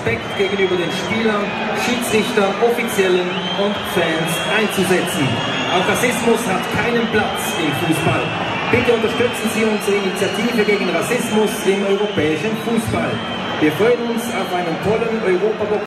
Respekt gegenüber den Spielern, Schiedsrichtern, Offiziellen und Fans einzusetzen. Auch Rassismus hat keinen Platz im Fußball. Bitte unterstützen Sie unsere Initiative gegen Rassismus im europäischen Fußball. Wir freuen uns auf einen tollen Europapokal.